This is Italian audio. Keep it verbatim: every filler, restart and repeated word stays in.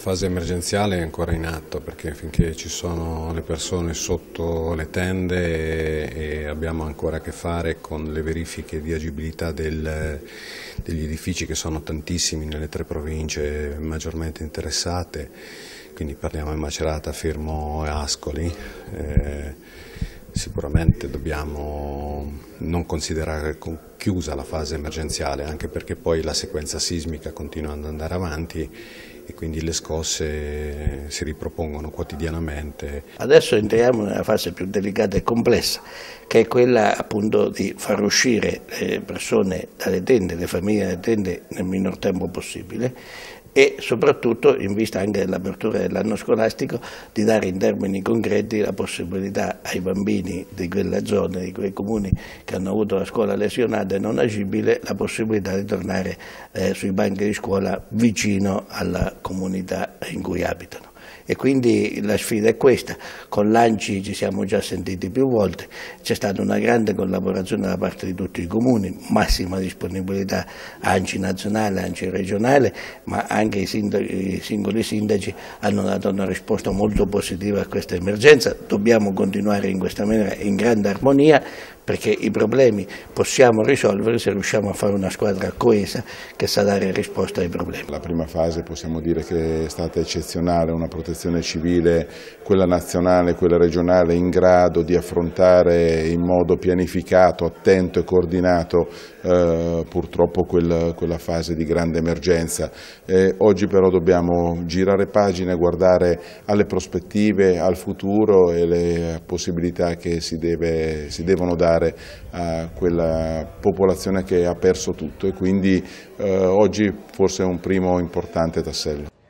fase emergenziale è ancora in atto, perché finché ci sono le persone sotto le tende e, e abbiamo ancora a che fare con le verifiche di agibilità del, degli edifici, che sono tantissimi nelle tre province maggiormente interessate, quindi parliamo di Macerata, Fermo e Ascoli. Eh, Sicuramente dobbiamo non considerare chiusa la fase emergenziale, anche perché poi la sequenza sismica continua ad andare avanti e quindi le scosse si ripropongono quotidianamente. Adesso entriamo nella fase più delicata e complessa, che è quella appunto di far uscire le persone dalle tende, le famiglie dalle tende nel minor tempo possibile, e soprattutto, in vista anche dell'apertura dell'anno scolastico, di dare in termini concreti la possibilità ai bambini di quella zona, di quei comuni che hanno avuto la scuola lesionata e non agibile, la possibilità di tornare eh, sui banchi di scuola vicino alla comunità in cui abitano. E quindi la sfida è questa. Con l'A N C I ci siamo già sentiti più volte, c'è stata una grande collaborazione da parte di tutti i comuni, massima disponibilità A N C I nazionale, A N C I regionale, ma anche i, sindaci, i singoli sindaci hanno dato una risposta molto positiva a questa emergenza. Dobbiamo continuare in questa maniera, in grande armonia, perché i problemi possiamo risolvere se riusciamo a fare una squadra coesa che sa dare risposta ai problemi. La prima fase possiamo dire che è stata eccezionale, una protezione civile, quella nazionale, quella regionale, in grado di affrontare in modo pianificato, attento e coordinato eh, purtroppo quel, quella fase di grande emergenza. Eh, oggi però dobbiamo girare pagina, guardare alle prospettive, al futuro e le possibilità che si, deve, si devono dare a quella popolazione che ha perso tutto, e quindi eh, oggi forse è un primo importante tassello.